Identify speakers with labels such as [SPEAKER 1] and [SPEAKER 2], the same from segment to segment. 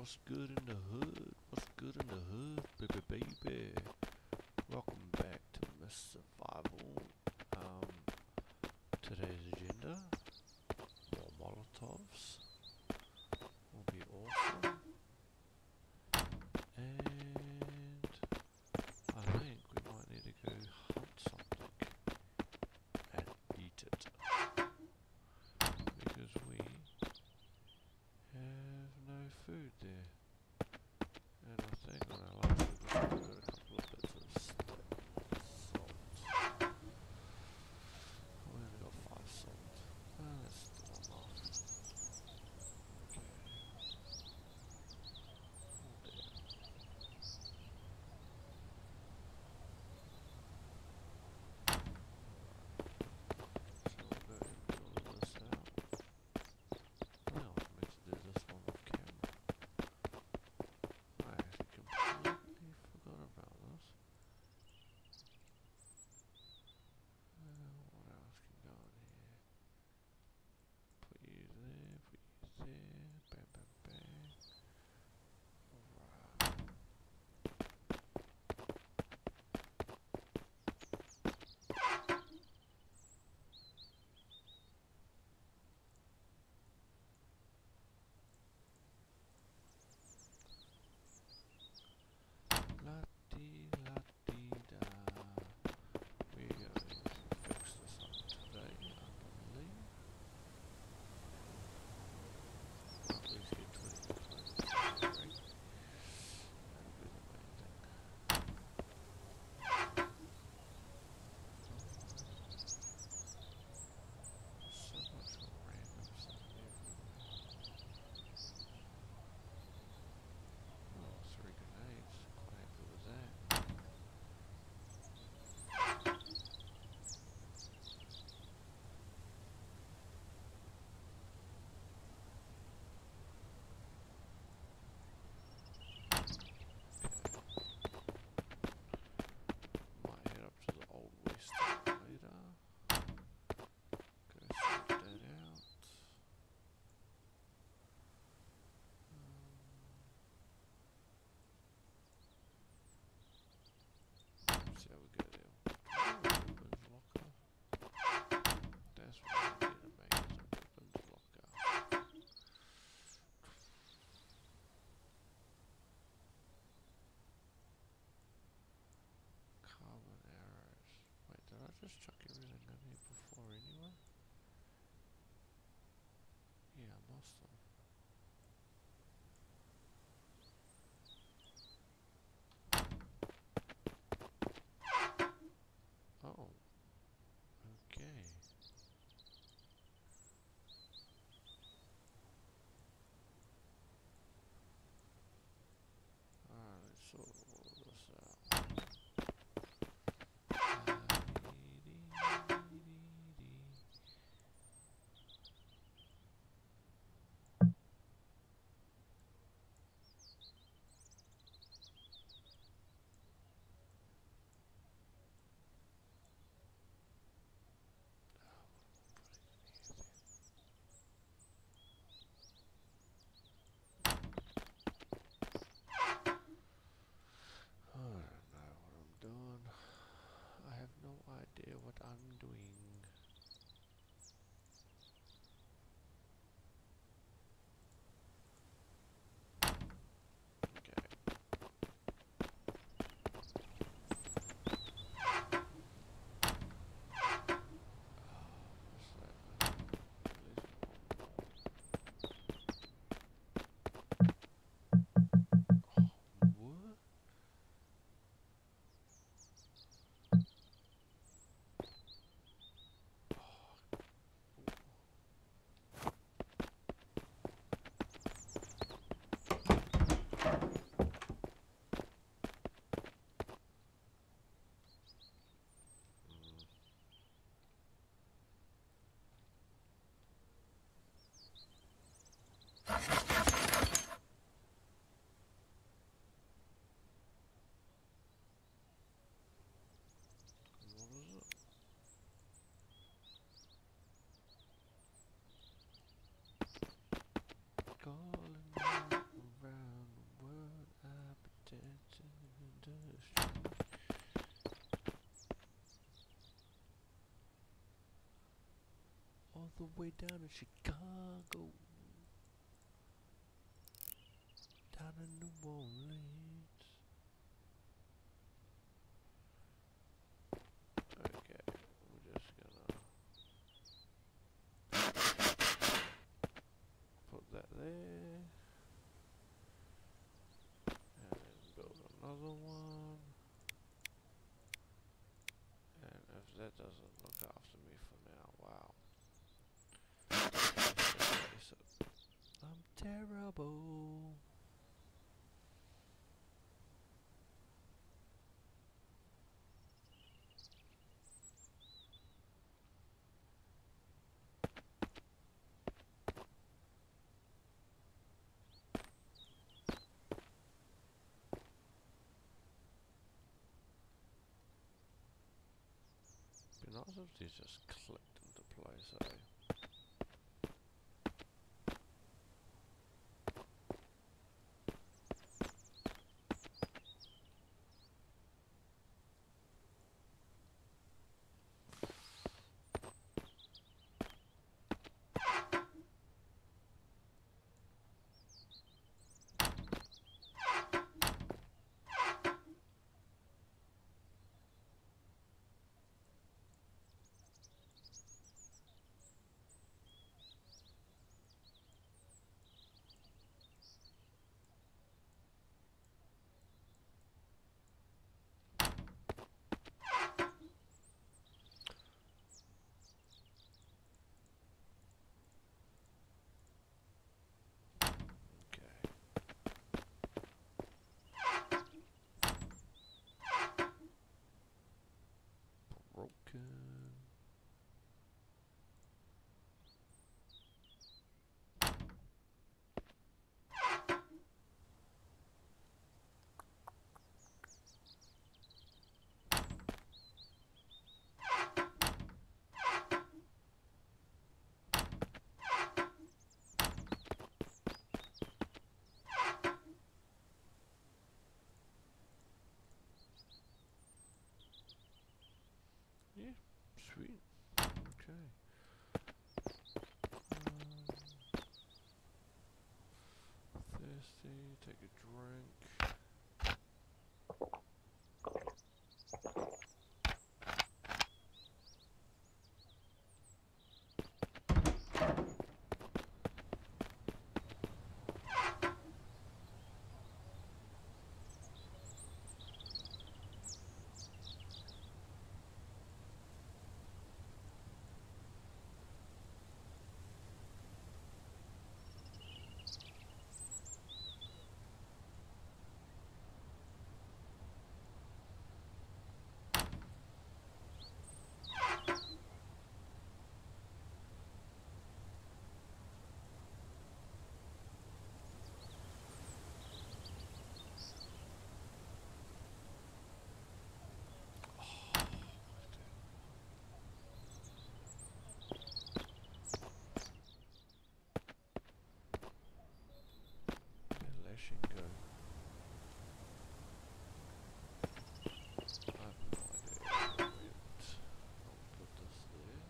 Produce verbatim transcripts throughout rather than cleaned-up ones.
[SPEAKER 1] What's good in the hood? What's good in the hood, baby, baby? Welcome back to Miss Survival. Um, today's agenda: more Molotovs will be awesome, and I think we might need to go hunt something and eat it because we have no food there. And I think on our last video we got a couple of bits of stick salt. We only got five salt. Oh, that's still enough. Okay. Oh dear. So we'll go ahead and do all of this out. Now I meant to do this one off camera. I actually completely forgot about this. Uh, what else can go in here? Put you there, put you there, bang, bang, bang. Alright. La-dee-la-dee-da. We're going to fix this up today, I believe. At least get twenty kilometers right? That'll be the main thing. So much random stuff everywhere. Oh, three grenades. Quite happy with that. Might head up to the old west later. Go sort that out. Um, see how we go there. Oh, weapons locker. That's what I need to make is a weapons locker. Carbon arrows. Wait, did I just chuck everything in here before anyway? Yeah, I must have. Oh, okay. Alright, let's sort all of this out. La-dee-dee-dee-dee. I don't know what I'm doing. I have no idea what I'm doing. Okay. What's that? At least one more. Oh, what? way down in Chicago. Down in New Orleans. Okay, we're just gonna put that there. And then build another one. And if that doesn't look after me for now, wow. So, I'm terrible. Be nice if these just clicked into place, eh? Broken. Yeah, sweet. Okay. Um, thirsty, take a drink. Letting go. I have no idea where it went. I'll put this there.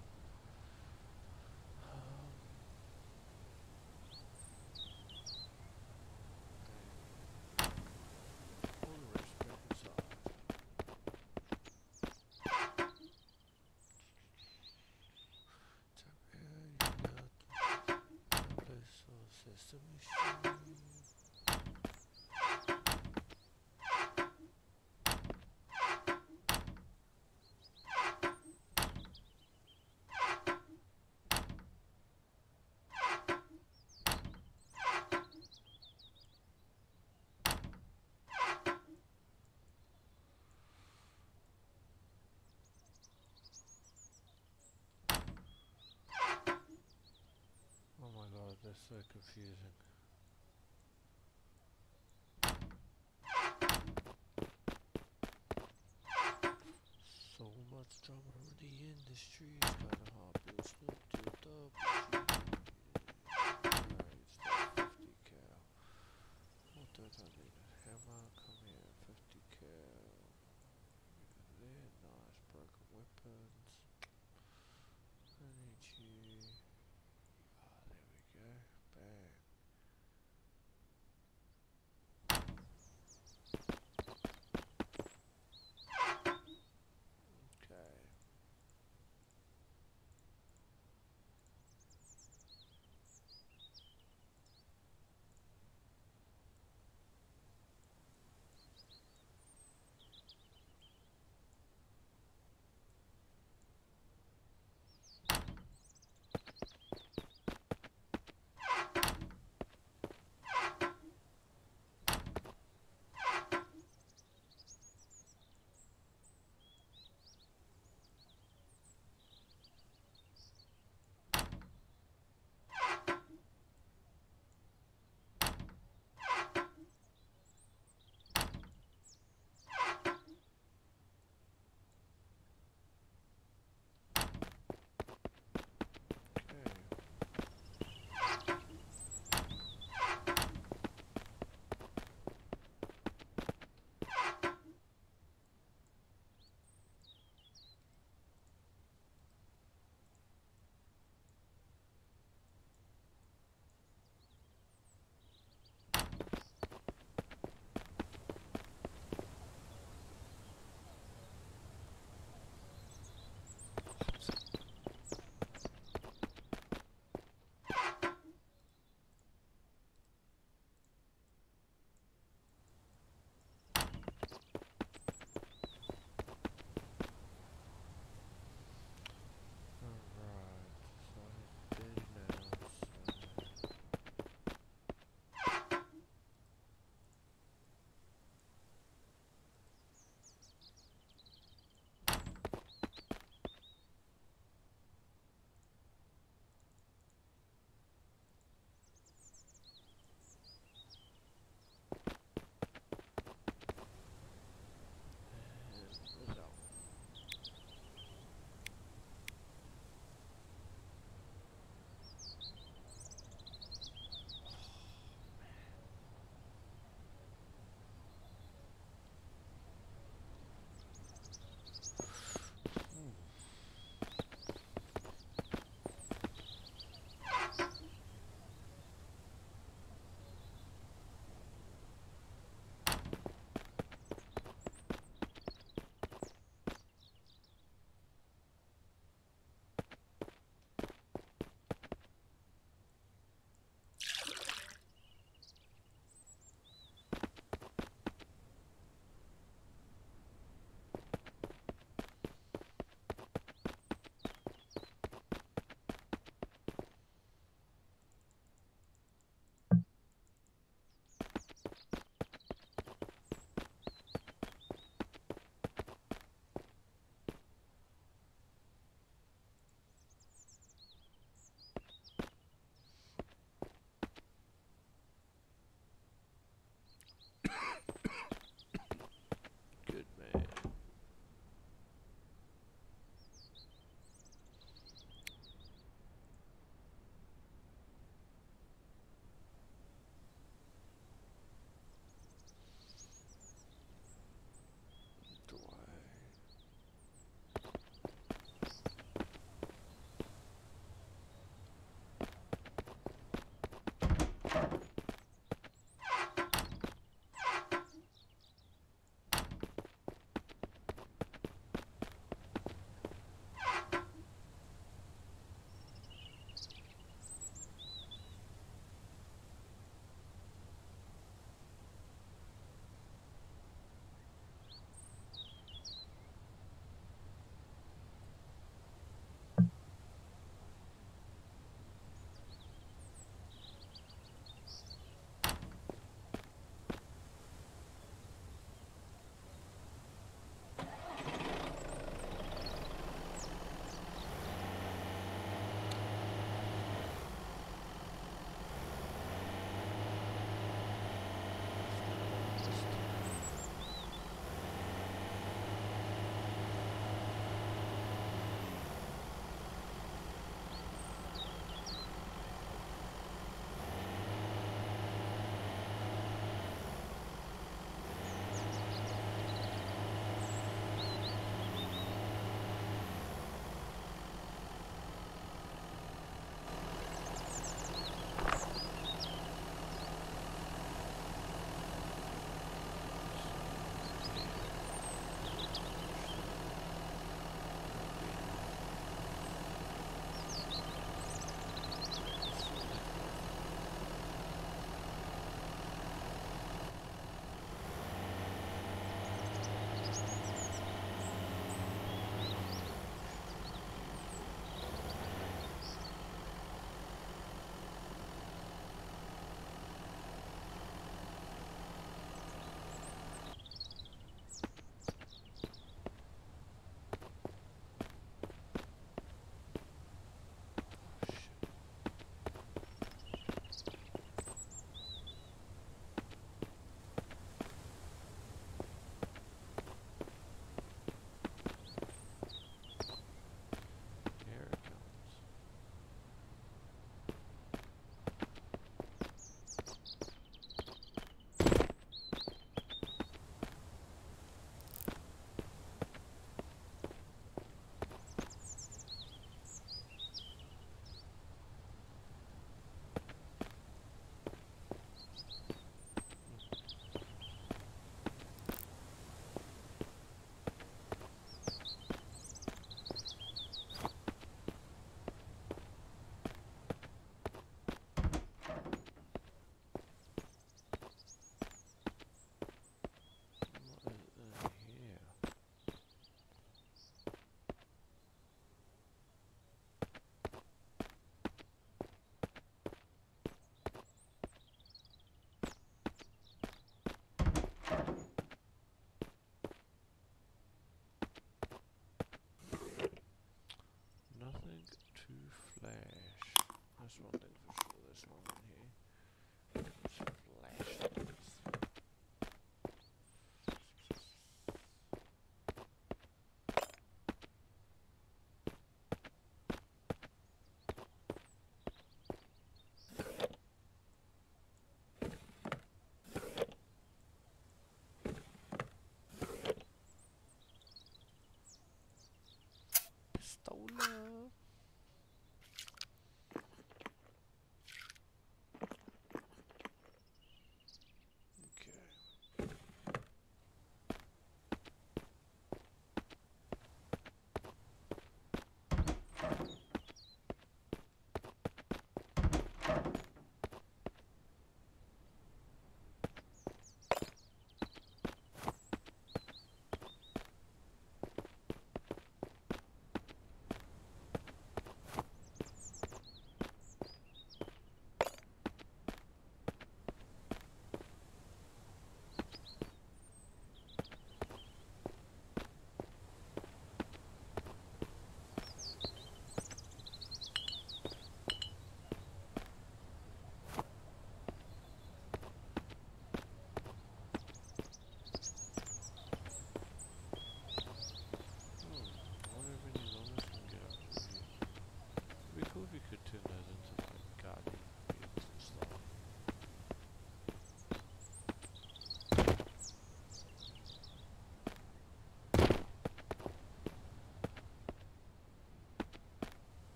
[SPEAKER 1] Um, all the rest back inside. Tap here, you got place for sesame street. Oh my god, that's so confusing. So much drama in the industry, it's kinda hard to slip to the double G. Alright, it's fifty cal. What does I need? A hammer, come here, fifty cal. There, nice, broken weapons. I need you.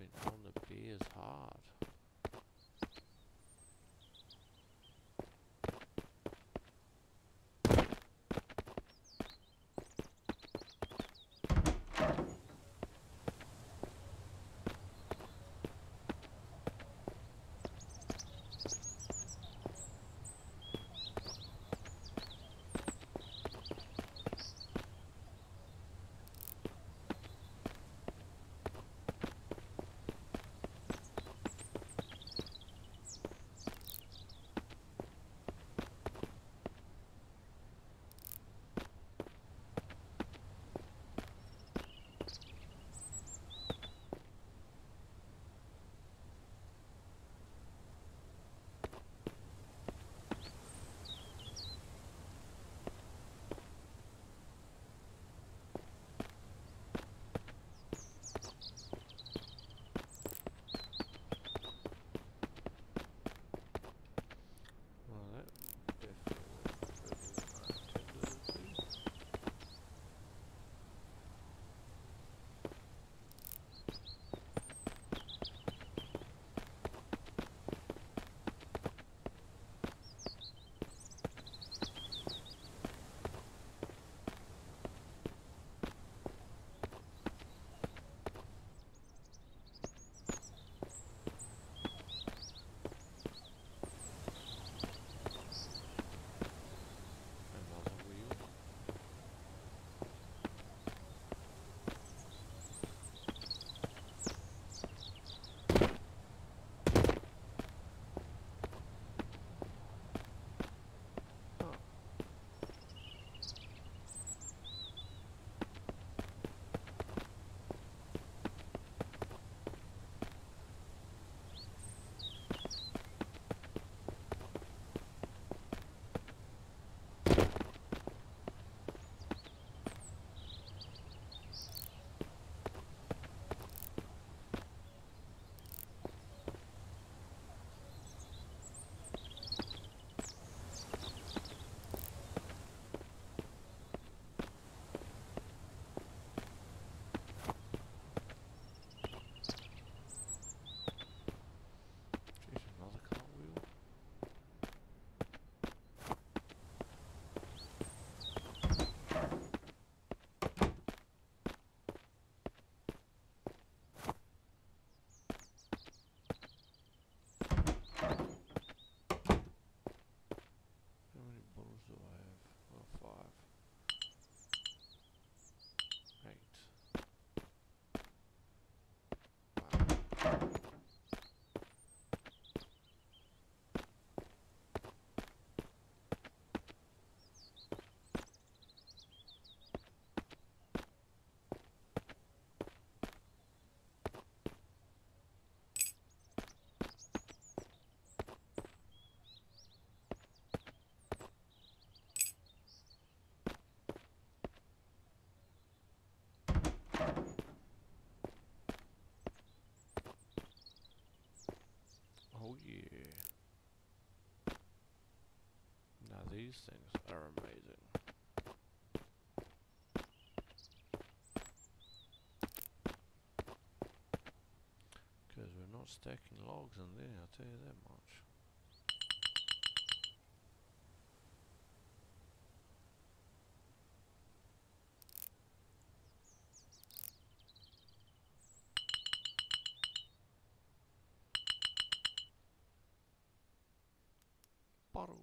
[SPEAKER 1] went on the beers hard. Oh yeah. Now these things are amazing. Because we're not stacking logs in there, I'll tell you that much. Bottles.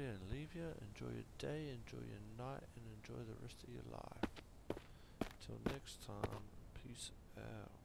[SPEAKER 1] here and leave you. Enjoy your day, enjoy your night, and enjoy the rest of your life. Till next time, peace out.